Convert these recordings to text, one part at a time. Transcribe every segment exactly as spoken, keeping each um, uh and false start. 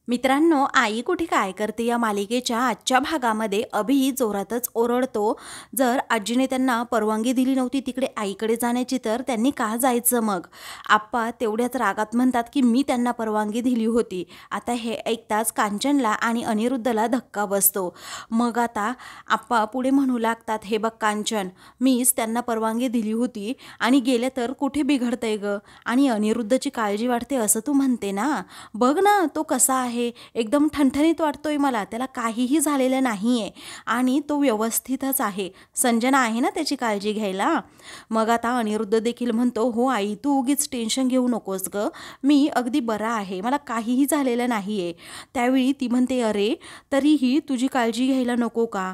मित्रांनो, आई कुठे काय करते या मालिकेच्या आजच्या भागामध्ये अभि जोरातच ओरडतो. जर आजीने त्यांना परवानगी दिली नव्हती तिकडे आईकडे जाण्याची तर त्यांनी का जायचं मग? आप्पा तेवढ्याच रागात म्हणतात की मी त्यांना परवानगी दिली होती. आता हे ऐकताच कांचनला आणि अनिरुद्धला धक्का बसतो. मग आता आप्पा पुढे म्हणू लागतात, हे बघ कांचन, मीच त्यांना परवानगी दिली होती आणि गेले तर कुठे बिघडतंय ग? आणि अनिरुद्धची काळजी वाटते असं तू म्हणते ना? बघ ना तो कसा आहे, एकदम ठणठणीत वाटतोय मला, त्याला काहीही झालेलं नाहीये आणि तो व्यवस्थितच आहे. संजना आहे ना त्याची काळजी घ्यायला. मग आता अनिरुद्ध देखील म्हणतो, हो आई तू उगीच टेन्शन घेऊ नकोस ग, मी अगदी बरा आहे, मला काहीही झालेलं नाहीये. त्यावेळी ती म्हणते, अरे तरीही तुझी काळजी घ्यायला नको का?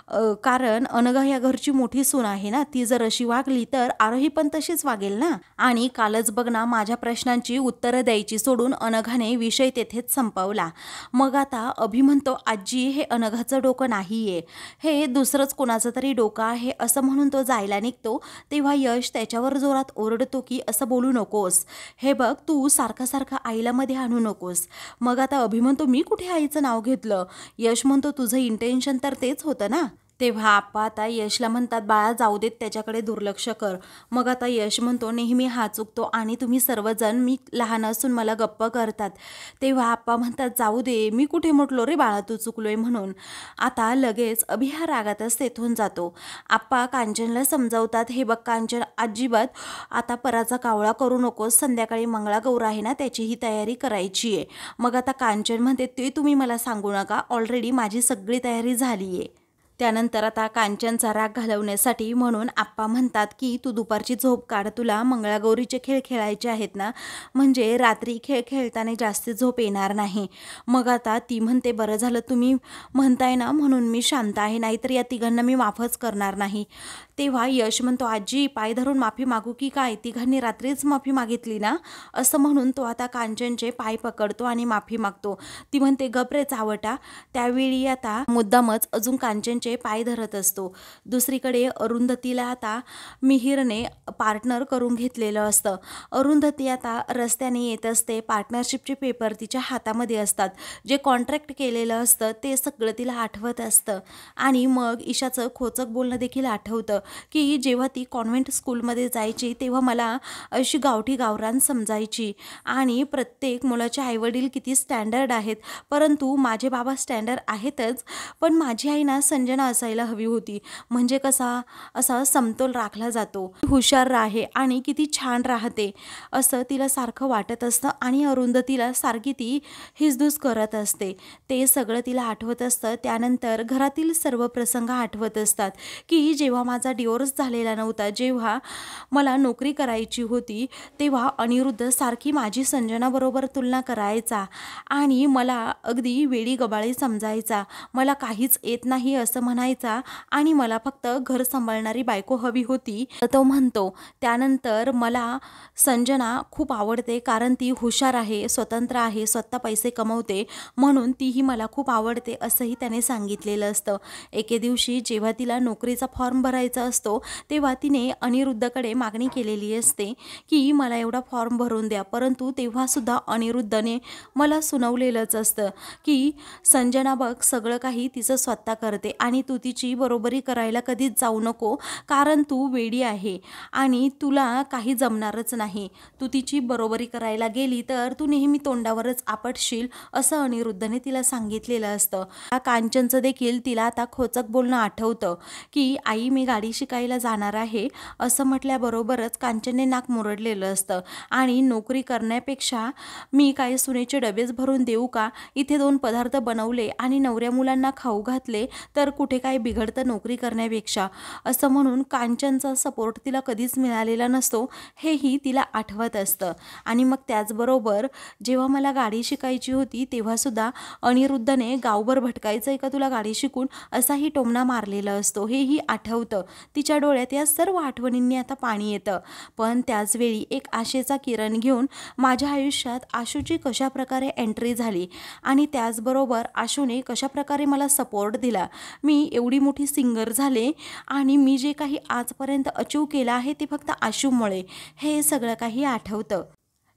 कारण अनघा या घरची मोठी सून आहे ना, ती जर अशी वागली तर आरोही पण तशीच वागेल ना. आणि कालच बघ ना माझ्या प्रश्नांची उत्तरं द्यायची सोडून अनघाने विषय तेथेच संपवला. मग आता अभि म्हणतो, आजी हे अनघाचं डोकं नाहीये, हे दुसरंच कोणाचं तरी डोकं आहे असं म्हणून तो जायला निघतो. तेव्हा यश त्याच्यावर जोरात ओरडतो की असं बोलू नकोस, हे बघ तू सारखं सारखं आईला मध्ये आणू नकोस. मग आता अभि म्हणतो, मी कुठे आईचं नाव घेतलं? यश म्हणतो, तुझं इंटेन्शन तर तेच होतं ना. तेव्हा आप्पा आता यशला म्हणतात, बाळा जाऊ देत, त्याच्याकडे दुर्लक्ष कर. मग आता यश म्हणतो, नेहमी हा चुकतो आणि तुम्ही सर्वजण मी लहान असून मला गप्प करतात. तेव्हा आप्पा म्हणतात, जाऊ दे, मी कुठे म्हटलो रे बाळा तू चुकलोय म्हणून. आता लगेच अभि हा रागातच तेथून जातो. आप्पा कांचनला समजावतात, हे बघ कांचन, अजिबात आता पराचा कावळा करू नकोस, संध्याकाळी मंगळागौर आहे ना त्याचीही तयारी करायची आहे. मग आता कांचन म्हणते, ते तुम्ही मला सांगू नका, ऑलरेडी माझी सगळी तयारी झाली आहे. त्यानंतर आता कांचनचा राग घालवण्यासाठी म्हणून आप्पा म्हणतात की तू दुपारची झोप काढ, तुला मंगळागौरीचे खेळ खेळायचे आहेत ना, म्हणजे रात्री खेळ खेळताना जास्त झोप येणार नाही. मग आता ती म्हणते, बरं झालं तुम्ही म्हणताय ना म्हणून मी शांत आहे, नाहीतर या तिघांना मी माफच करणार नाही. तेव्हा यश म्हणतो, आजी पाय धरून माफी मागू की काय, तिघांनी रात्रीच माफी मागितली ना, असं म्हणून तो आता कांचनचे पाय पकडतो आणि माफी मागतो. ती म्हणते, गप रे चावटा. त्यावेळी आता मुद्दामच अजून कांचनचे पाय धरत असतो. दुसरीकडे अरुंधतीला आता मिहिरने पार्टनर करून घेतलेलं असतं. अरुंधती आता रस्त्याने येत असते, पार्टनरशिपचे पेपर तिच्या हातामध्ये असतात, जे कॉन्ट्रॅक्ट केलेलं असतं ते सगळं तिला आठवत असतं. आणि मग ईशाचं खोचक बोलणं देखील आठवतं की जेव्हा ती कॉन्व्हेंट स्कूलमध्ये जायची तेव्हा मला अशी गावठी गावरान समजायची आणि प्रत्येक मुलाचे आईवडील किती स्टँडर्ड आहेत, परंतु माझे बाबा स्टँडर्ड आहेतच, पण माझी आई ना संजना असायला हवी होती, म्हणजे कसा असा समतोल राखला जातो, हुशार राहे आणि किती छान राहते असं तिला सारखं वाटत असतं. आणि अरुंधतीला सारखी ती हिसदूस करत असते, ते सगळं तिला आठवत असतं. त्यानंतर घरातील सर्व प्रसंग आठवत असतात की जेव्हा माझा डिवोर्स झालेला नव्हता, जेव्हा मला नोकरी करायची होती, तेव्हा अनिरुद्ध सारखी माझी संजनाबरोबर तुलना करायचा आणि मला अगदी वेडी गबाळी समजायचा, मला काहीच येत नाही असं म्हणायचा आणि मला फक्त घर सांभाळणारी बायको हवी होती तो म्हणतो. त्यानंतर मला संजना खूप आवडते कारण ती हुशार आहे, स्वतंत्र आहे, स्वतः पैसे कमवते, म्हणून तीही मला खूप आवडते असंही त्याने सांगितलेलं असतं. एके दिवशी जेव्हा तिला नोकरीचा फॉर्म भरायचा असतो तेव्हा तिने अनिरुद्धकडे मागणी केलेली असते की मला एवढा फॉर्म भरून द्या, परंतु तेव्हासुद्धा अनिरुद्धने मला सुनावलेलंच असतं की संजना बघ सगळं काही तिचं स्वतः करते आणि तू तिची बरोबरी करायला कधीच जाऊ नको, कारण तू वेडी आहे आणि तुला काही जमणारच नाही, तू तिची बरोबरी करायला गेली तर तू नेहमी तोंडावरच आपटशील असं अनिरुद्धने तिला सांगितलेलं असतं. कांचनचं देखील तिला आता खोचक बोलणं आठवतं की आई मी गाडी शिकायला जाणार आहे असं म्हटल्याबरोबरच कांचनने नाक मुरडलेलं असतं आणि नोकरी करण्यापेक्षा मी काही सुनेचे डबेच भरून देऊ का, इथे दोन पदार्थ बनवले आणि नवऱ्या मुलांना खाऊ घातले तर कुठे काय बिघडतं नोकरी करण्यापेक्षा, असं म्हणून कांचनचा सपोर्ट तिला कधीच मिळालेला नसतो हेही तिला आठवत असतं. आणि मग त्याचबरोबर जेव्हा मला गाडी शिकायची होती तेव्हासुद्धा अनिरुद्धने गावभर भटकायचं आहे का तुला गाडी शिकून असाही टोमणा मारलेला असतो हेही आठवतं. तिच्या डोळ्यात या सर्व आठवणींनी आता पाणी येतं. पण त्याचवेळी एक आशेचा किरण घेऊन माझ्या आयुष्यात आशूची कशाप्रकारे एंट्री झाली आणि त्याचबरोबर आशूने कशाप्रकारे मला सपोर्ट दिला, मी एवढी मोठी सिंगर झाले आणि मी जे काही आजपर्यंत अचीव केलं आहे ते फक्त आशूमुळे, हे सगळं काही आठवतं.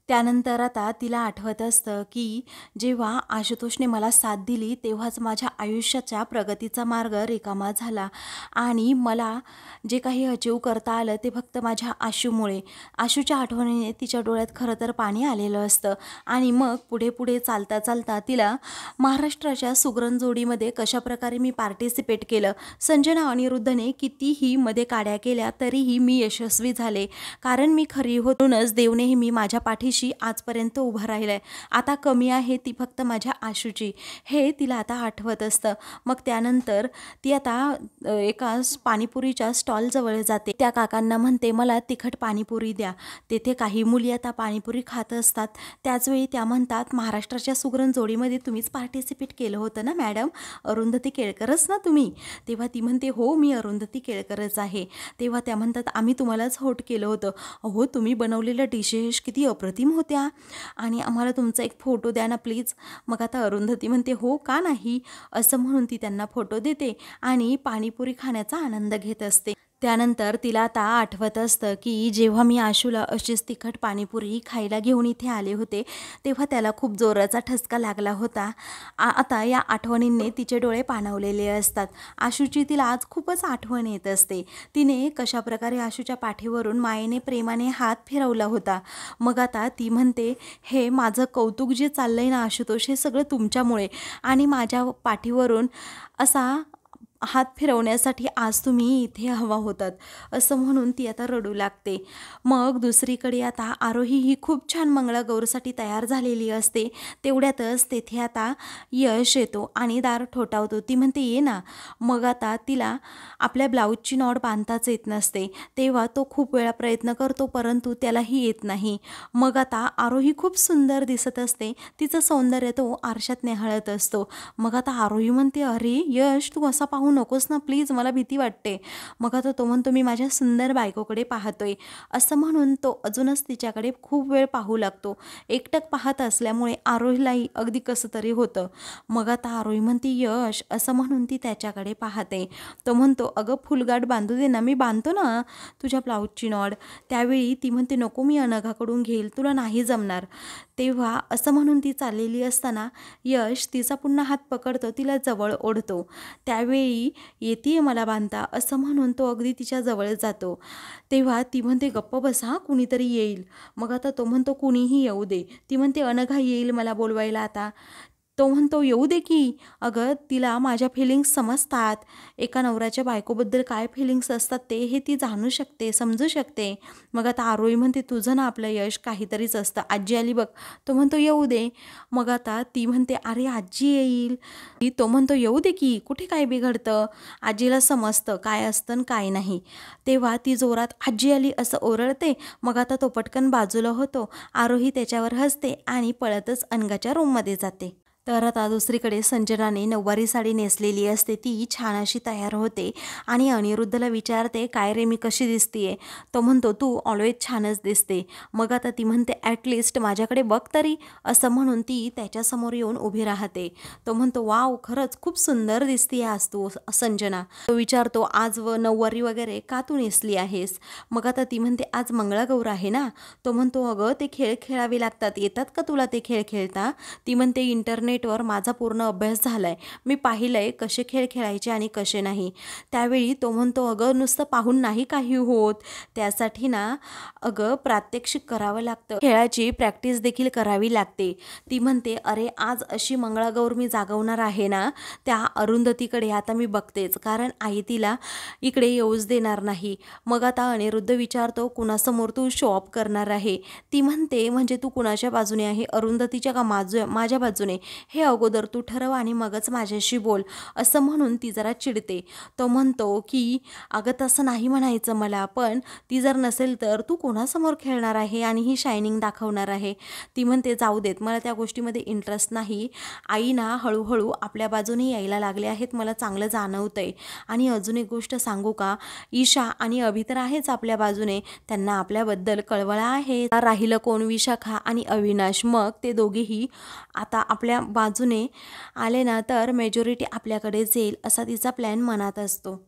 त्यानंतर आता तिला आठवत असतं की जेव्हा आशुतोषने मला साथ दिली तेव्हाच माझ्या आयुष्याच्या प्रगतीचा मार्ग रिकामा झाला आणि मला जे काही अचीव करता आलं ते फक्त माझ्या आशूमुळे. आशूच्या आठवणीने तिच्या डोळ्यात खरं तर पाणी आलेलं असतं आणि मग पुढे पुढे चालता चालता तिला महाराष्ट्राच्या सुगरण जोडीमध्ये कशाप्रकारे मी पार्टिसिपेट केलं. संजना अनिरुद्धने कितीही मध्ये काड्या केल्या तरीही मी यशस्वी झाले, कारण मी खरी होतूनच देव नेहमी माझ्या पाठीशी आजपर्यंत उभा राहिलाय. आता कमी आहे ती फक्त माझ्या आशूची, हे तिला आता आठवत असतं. मग त्यानंतर ती आता अ, एका स- पाणीपुरीच्या स्टॉलजवळ जाते. त्या काकांना म्हणते मला तिखट पाणीपुरी द्या. तेथे काही मुली आता पाणीपुरी खात असतात. त्याचवेळी त्या म्हणतात महाराष्ट्राच्या सुगरण जोडीमध्ये तुम्हीच पार्टिसिपेट केलं होतं ना मॅडम, अरुंधती केळकरच ना तुम्ही. तेव्हा ती म्हणते हो मी अरुंधती केळकरच आहे. तेव्हा त्या म्हणतात आम्ही तुम्हालाच होट केलं होतं. अहो तुम्ही बनवलेल्या डिशेस किती अप्रतिम होत्या आणि आम्हाला तुमचा एक फोटो द्या ना प्लीज. मग आता अरुंधती म्हणते हो का नाही, असं म्हणून ती त्यांना फोटो देते आणि पाणीपुरी खाण्याचा आनंद घेत असते. त्यानंतर तिला आता आठवत असतं की जेव्हा मी आशूला अशीच तिखट पाणीपुरी खायला घेऊन इथे आले होते तेव्हा त्याला खूप जोराचा ठसका लागला होता. आ आता या आठवणींनी तिचे डोळे पाणावलेले असतात. आशूची तिला आज खूपच आठवण येत असते. तिने कशाप्रकारे आशूच्या पाठीवरून मायेने प्रेमाने हात फिरवला होता. मग आता ती म्हणते हे माझं कौतुक जे चाललंय ना आशुतोष, हे सगळं तुमच्यामुळे आणि माझ्या पाठीवरून असा हात फिरवण्यासाठी आज तुम्ही इथे हवा होतात, असं म्हणून ती आता रडू लागते. मग दुसरीकडे आता आरोही ही खूप छान मंगळागौरसाठी तयार झालेली असते. तेवढ्यातच तेथे आता यश येतो आणि दार ठोठावतो. ती म्हणते ये ना. मग आता तिला आपल्या ब्लाऊजची नॉट बांधताच येत नसते. तेव्हा तो खूप वेळा प्रयत्न करतो परंतु त्यालाही येत नाही. मग आता आरोही खूप सुंदर दिसत असते. तिचं सौंदर्य तो आरशात निहाळत असतो. मग आता आरोही म्हणते अरे यश तू असा पाहू नकोस ना प्लीज, मला भीती वाटते. मग आता तो म्हणतो मी माझ्या सुंदर बायकोकडे पाहतोय, असं म्हणून तो अजूनच तिच्याकडे खूप वेळ पाहू लागतो. एकटक पाहत असल्यामुळे आरोहीलाही अगदी कसं तरी होतं. मग आता आरोही म्हणते यश, असं म्हणून ती त्याच्याकडे पाहते. तो म्हणतो अगं फुलगाठ बांधू दे ना, मी बांधतो ना तुझ्या ब्लाऊजची नॉड. त्यावेळी ती म्हणते नको मी अनघाकडून घेईल, तुला नाही जमणार. तेव्हा असं म्हणून ती चाललेली असताना यश तिचा पुन्हा हात पकडतो, तिला जवळ ओढतो. त्यावेळी येतीये मला बांधता, असं म्हणून तो अगदी तिच्या जवळ जातो. तेव्हा ती म्हणते गप्प बसा कुणीतरी येईल. मग आता तो म्हणतो कुणीही येऊ दे. ती म्हणते अनघा येईल मला बोलवायला आता. तो म्हणतो येऊ दे की, अगं तिला माझ्या फिलिंग्स समजतात. एका नवऱ्याच्या बायकोबद्दल काय फिलिंग्स असतात ते हे ती जाणू शकते, समजू शकते. मग आता आरोही म्हणते तुझं ना आपलं यश काहीतरीच असतं, आजी आली बघ. तो म्हणतो येऊ दे. मग आता ती म्हणते अरे आजी येईल. तो म्हणतो येऊ दे की, कुठे काय बिघडतं, आजीला समजतं काय असतं आणि काय नाही. तेव्हा ती जोरात आजी आली असं ओरडते. मग आता तो पटकन बाजूला होतो. आरोही त्याच्यावर हसते आणि पळतच अनघाच्या रूममध्ये जाते. तर आता दुसरीकडे संजनाने नऊवारी साडी नेसलेली असते. ती छान अशी तयार होते आणि अनिरुद्धला विचारते काय रे मी कशी दिसतीये. तो म्हणतो तू ऑलवेज छानच दिसते. मग आता ती म्हणते ॲटलिस्ट माझ्याकडे बघ तरी, असं म्हणून ती त्याच्यासमोर येऊन उभी राहते. तो म्हणतो वाव खरंच खूप सुंदर दिसतीये आज तू संजना. तो विचारतो आज व नऊवारी वगैरे का तू नेसली आहेस. मग आता ती म्हणते आज मंगळागौर आहे ना. तो म्हणतो अगं ते खेळ खेळावे लागतात, येतात का तुला ते खेळ खेळता. ती म्हणते इंटरनेट वर माझा पूर्ण अभ्यास झालाय, मी पाहिलंय कसे खेळ खेळायचे आणि कसे नाही. त्यावेळी तो म्हणतो अगं नुसतं पाहून नाही काही होत, त्यासाठी ना अगं प्रात्यक्षिक करावं लागतं, खेळाची प्रॅक्टिस देखील करावी लागते. ती म्हणते अरे आज अशी मंगळागौर मी जागवणार आहे ना, त्या अरुंधतीकडे आता मी बघतेच, कारण आई तिला इकडे येऊच देणार नाही. मग आता अनिरुद्ध विचारतो कुणासमोर तू शो ऑफ करणार आहे. ती म्हणते म्हणजे तू कुणाच्या बाजूने आहे, अरुंधतीच्या का माझ्या माझ्या बाजूने, हे अगोदर तू ठरव आणि मगच माझ्याशी बोल, असं म्हणून ती जरा चिडते. तो म्हणतो की अगं तसं नाही म्हणायचं मला, पण ती जर नसेल तर तू कोणासमोर खेळणार आहे आणि ही शायनिंग दाखवणार आहे. ती म्हणते जाऊ देत, मला त्या गोष्टीमध्ये इंटरेस्ट नाही. आई ना हळूहळू आपल्या बाजूने यायला लागले आहेत, मला चांगलं जाणवतंय. आणि अजून एक गोष्ट सांगू का, ईशा आणि अभि तर आहेच आपल्या बाजूने, त्यांना आपल्याबद्दल कळवळा आहे. राहिलं कोण, विशाखा आणि अविनाश. मग ते दोघेही आता आपल्या बाजूने आले ना तर मेजॉरिटी आपल्याकडेच येईल असा तिचा प्लॅन मनात असतो.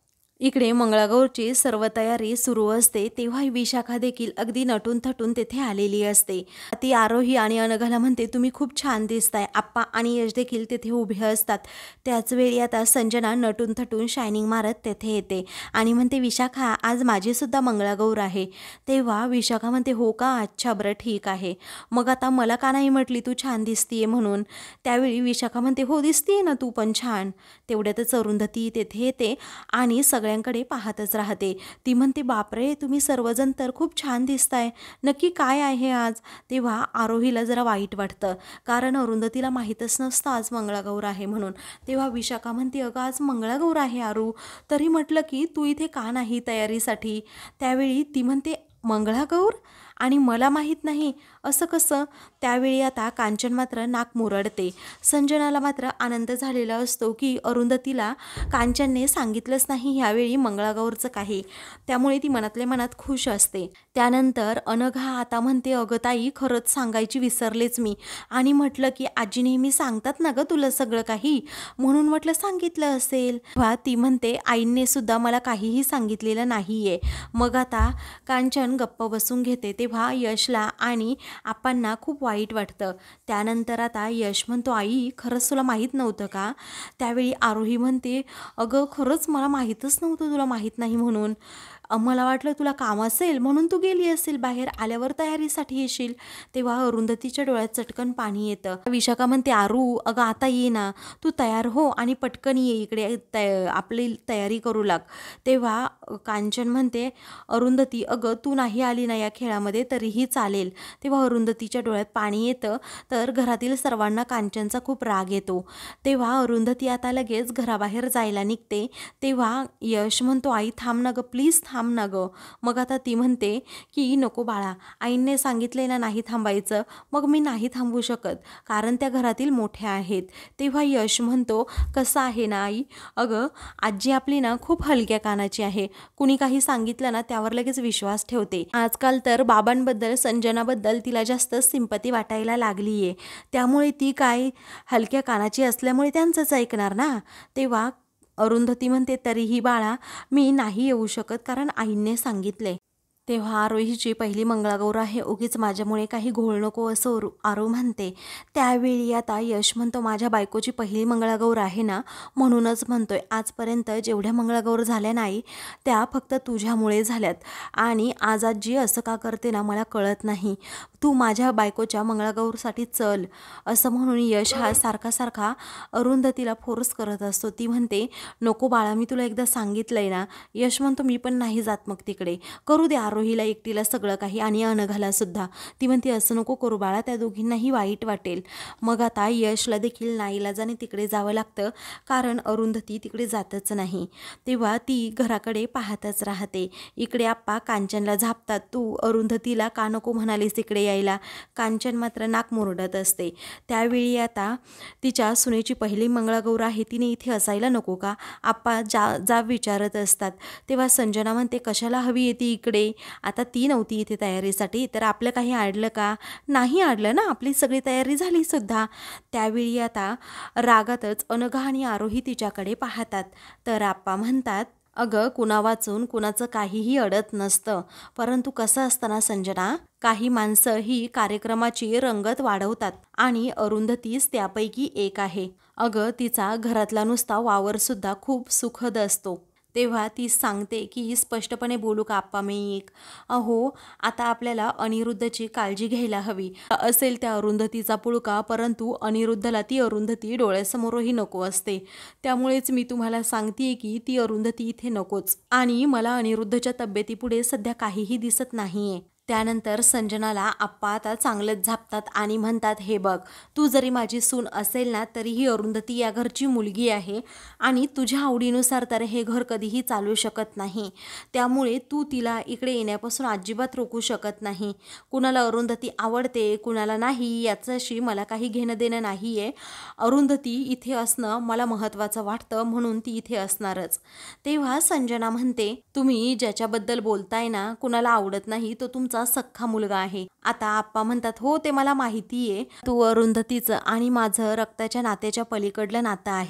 इकडे मंगळागौरची सर्व तयारी सुरू असते तेव्हा विशाखा देखील अगदी नटून थटून तेथे आलेली असते. ती आरोही आणि अनघाला म्हणते, तुम्ही खूप छान दिसताय. आप्पा आणि यश देखील तेथे उभे असतात. त्याच वेळी आता संजना नटून थटून शायनिंग मारत तेथे येते आणि म्हणते, विशाखा आज माझी सुद्धा मंगळागौर आहे. तेव्हा विशाखा म्हणते, हो का, अच्छा बरं ठीक आहे. मग आता मला का नाही म्हटली तू छान दिसतीये म्हणून. त्यावेळी विशाखा म्हणते, हो दिसतीये ना तू पण छान. तेवढ्यातच अरुंधती तेथे येते आणि सगळ्यांकडे पाहतच राहते. ती म्हणते, बापरे तुम्ही सर्वजण तर खूप छान दिसताय, नक्की काय आहे आज. तेव्हा आरोहीला जरा वाईट वाटतं कारण अरुंधतीला माहीतच नसतं आज मंगळागौर आहे म्हणून. तेव्हा विशाखा म्हणते, अगं आज मंगळागौर आहे आरू, तरी म्हटलं की तू इथे का नाही तयारीसाठी. त्यावेळी ती म्हणते, मंगळागौर आणि मला माहीत नाही असं कसं. त्यावेळी आता कांचन मात्र नाक मुरडते. संजनाला मात्र आनंद झालेला असतो की अरुंधतीला कांचनने सांगितलंच नाही ह्यावेळी मंगळागौरचं काही, त्यामुळे ती मनातल्या मनात खुश असते. त्यानंतर अनघा आता म्हणते, अगं ताई खरंच सांगायची विसरलेच मी, आणि म्हटलं की आजी नेहमी सांगतात ना गं तुला सगळं काही, म्हणून म्हटलं सांगितलं असेल. तेव्हा ती म्हणते, आईने सुद्धा मला काहीही सांगितलेलं नाहीये. मग आता कांचन गप्प बसून घेते. तेव्हा यशला आणि आप्पांना खूप वाईट वाटतं. त्यानंतर आता यश म्हणतो, आई खरंच तुला माहीत नव्हतं का. त्यावेळी आरोही म्हणते, अगं खरंच मला माहीतच नव्हतं तुला माहीत नाही म्हणून. मला वाटलं तुला काम असेल म्हणून तू गेली असेल बाहेर, आल्यावर तयारीसाठी येशील. तेव्हा अरुंधतीच्या डोळ्यात चटकन पाणी येतं. विशाखा म्हणते, आरू अगं आता ये ना, तू तयार हो आणि पटकन ये इकडे, तय आपली तयारी करू लाग. तेव्हा कांचन म्हणते, अरुंधती अगं तू नाही आली ना या खेळामध्ये तरीही चालेल. तेव्हा अरुंधतीच्या डोळ्यात पाणी येतं. तर घरातील सर्वांना कांचनचा खूप राग येतो. तेव्हा अरुंधती आता लगेच घराबाहेर जायला निघते. तेव्हा यश म्हणतो, आई थांब ना गं, प्लीज थांब ना गं. मग आता ती म्हणते की नको बाळा, आईने सांगितले ना नाही थांबायचं, मग मी नाही थांबू शकत कारण त्या घरातील मोठ्या आहेत. तेव्हा यश म्हणतो, कसं आहे ना आई, अगं आजी आपली ना खूप हलक्या कानाची आहे. कुणी काही सांगितलं ना त्यावर लगेच विश्वास ठेवते. आजकाल तर बाबांबद्दल संजनाबद्दल तिला जास्त सिंपती वाटायला लागली आहे, त्यामुळे ती काय हलक्या कानाची असल्यामुळे त्यांचंच ऐकणार ना. तेव्हा अरुंधती म्हणते, तरीही बाळा मी नाही येऊ शकत कारण आईने सांगितले. तेव्हा आरोहीची पहिली मंगळागौर आहे, उगीच माझ्यामुळे काही घोळ नको असं आरू आरू म्हणते. त्यावेळी आता यश म्हणतो, माझ्या बायकोची पहिली मंगळागौर आहे ना म्हणूनच म्हणतोय. आजपर्यंत जेवढ्या मंगळागौर झाल्या नाही त्या फक्त तुझ्यामुळे झाल्यात आणि आज आजी असं का करते ना मला कळत नाही. तू माझ्या बायकोच्या मंगळागौरसाठी चल असं म्हणून यश हा सारखा सारखा अरुंधतीला फोर्स करत असतो. ती म्हणते, नको बाळा मी तुला एकदा सांगितलंय ना. यश म्हणतो, मी पण नाही जात, मग तिकडे करू दे आरोहीला एकटीला सगळं काही आणि अनघाला सुद्धा. ती म्हणते, असं नको करू बाळा, त्या दोघींनाही वाईट वाटेल. मग आता यशला देखील नाईलाजाने तिकडे जावं लागतं कारण अरुंधती तिकडे जातच नाही. तेव्हा ती घराकडे पाहतच राहते. इकडे आप्पा कांचनला झापतात, तू अरुंधतीला का नको म्हणालीस इकडे यायला. कांचन मात्र नाक मुरडत असते. त्यावेळी आता तिच्या सुनेची पहिली मंगळागौर आहे, तिने इथे असायला नको का, आप्पा जा जाब विचारत असतात. तेव्हा संजना म्हणते, कशाला हवी येते इकडे, आता ती नव्हती इथे तयारीसाठी तर आपलं काही अडलं का. नाही अडलं ना, आपली सगळी तयारी झाली सुद्धा. त्यावेळी आता रागातच अनघा आणि आरोही तिच्याकडे पाहतात. तर आप्पा म्हणतात, अगं कुणा वाचून कुणाचं काहीही अडत नसतं, परंतु कसं असतं ना संजना, काही माणसं ही कार्यक्रमाची रंगत वाढवतात आणि अरुंधतीच त्यापैकी एक आहे. अगं तिचा घरातला नुसता वावर सुद्धा खूप सुखद असतो. तेव्हा ती सांगते की स्पष्टपणे बोलू का आप्पा मी एक, अहो आता आपल्याला अनिरुद्धची काळजी घ्यायला हवी. असेल त्या अरुंधतीचा पुळका, परंतु अनिरुद्धला ती अरुंधती डोळ्यासमोरही नको असते. त्यामुळेच मी तुम्हाला सांगतेय की ती अरुंधती इथे नकोच आणि मला अनिरुद्धच्या तब्येतीपुढे सध्या काहीही दिसत नाहीये. त्यानंतर संजनाला आप्पा आता चांगलंच झापतात आणि म्हणतात, हे बघ तू जरी माझी सून असेल ना तरीही अरुंधती या घरची मुलगी आहे आणि तुझ्या आवडीनुसार तर हे घर कधीही चालू शकत नाही. त्यामुळे तू तिला इकडे येण्यापासून अजिबात रोखू शकत नाही. कुणाला अरुंधती आवडते कुणाला नाही याच्याशी मला काही घेणं देणं नाही आहे. अरुंधती इथे असणं मला महत्त्वाचं वाटतं म्हणून ती इथे असणारच. तेव्हा संजना म्हणते, तुम्ही ज्याच्याबद्दल बोलताय ना कुणाला आवडत नाही तो तुमचा सख्खा मुलगा आहे. आता आप्पा म्हणतात, हो ते मला माहिती आहे, तू अरुंधतीचं आणि माझं रक्ताच्या नात्याच्या पलीकडलं नातं आहे.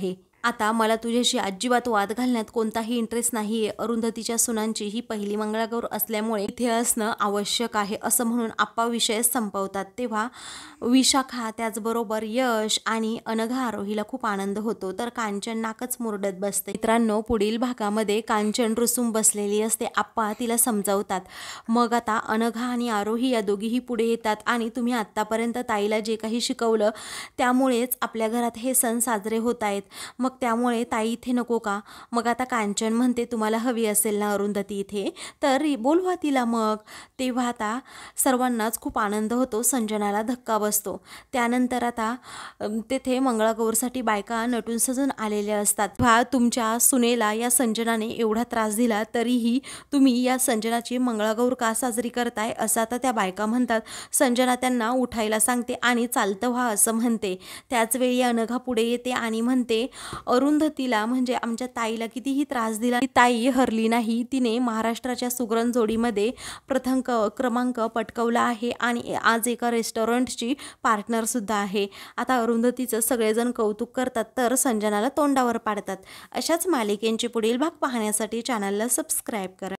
आता मला तुझ्याशी अजिबात वाद घालण्यात कोणताही इंटरेस्ट नाही आहे. अरुंधतीच्या सुनांची ही पहिली मंगळागौर असल्यामुळे इथे असणं आवश्यक आहे असं म्हणून आप्पा विषय संपवतात. तेव्हा विशाखा त्याचबरोबर यश आणि अनघा आरोहीला खूप आनंद होतो, तर कांचन नाकच मुरडत बसते. मित्रांनो, पुढील भागामध्ये कांचन रुसून बसलेली असते. आप्पा तिला समजावतात. मग आता अनघा आणि आरोही या दोघीही पुढे येतात आणि तुम्ही आत्तापर्यंत ताईला जे काही शिकवलं त्यामुळेच आपल्या घरात हे सण साजरे होत आहेत, मग त्यामुळे ताई इथे नको का? मग आता कांचन म्हणते तुम्हाला हवी असेल ना अरुंधती इथे, तर बोलवा तिला मग. तेव्हा आता सर्वांनाच खूप आनंद होतो. संजनाला धक्का बसतो. त्यानंतर आता तेथे मंगळागौरसाठी बायका नटून सजून आलेल्या असतात. तेव्हा तुमच्या सुनेला या संजनाने एवढा त्रास दिला तरीही तुम्ही या संजनाची मंगळागौर का साजरी करताय असं आता त्या बायका म्हणतात. संजना त्यांना उठायला सांगते आणि चालतं व्हा असं म्हणते. त्याचवेळी अनघा पुढे येते आणि म्हणते अरुंधतीला म्हणजे आमच्या ताईला कितीही त्रास दिला, ताई हरली नाही. तिने महाराष्ट्राच्या सुगरण जोडीमध्ये प्रथम क्रमांक पटकवला आहे आणि आज एका रेस्टॉरंटची पार्टनर सुद्धा आहे. आता अरुंधतीचं सगळेजण कौतुक करतात तर संजनाला तोंडावर पाडतात. अशाच मालिकेंचे पुढील भाग पाहण्यासाठी चॅनलला सबस्क्राईब करा.